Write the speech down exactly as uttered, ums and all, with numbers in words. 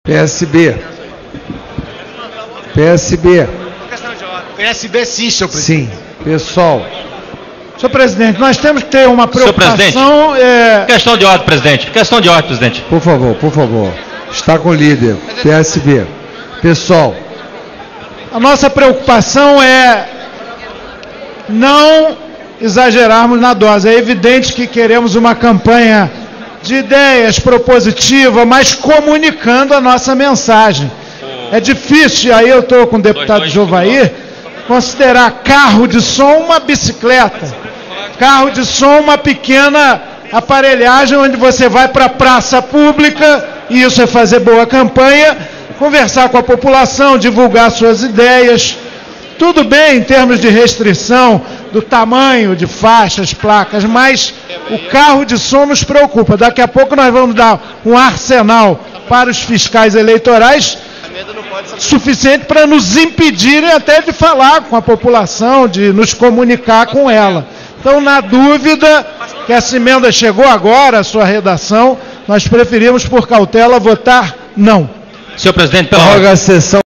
P S B. P S B. P S B sim, senhor presidente. Sim. Pessoal. Senhor presidente, nós temos que ter uma preocupação... É... Questão de ordem, presidente. Questão de ordem, presidente. Por favor, por favor. Está com o líder. P S B. Pessoal. A nossa preocupação é não exagerarmos na dose. É evidente que queremos uma campanha de ideias propositiva, mas comunicando a nossa mensagem. É difícil, aí eu estou com o deputado Jovair, considerar carro de som uma bicicleta. Carro de som uma pequena aparelhagem onde você vai para a praça pública, e isso é fazer boa campanha, conversar com a população, divulgar suas ideias. Tudo bem em termos de restrição do tamanho de faixas, placas, mas o carro de som nos preocupa. Daqui a pouco nós vamos dar um arsenal para os fiscais eleitorais suficiente para nos impedirem até de falar com a população, de nos comunicar com ela. Então, na dúvida, que essa emenda chegou agora, a sua redação, nós preferimos, por cautela, votar não. Senhor presidente, pela Prorroga a sessão.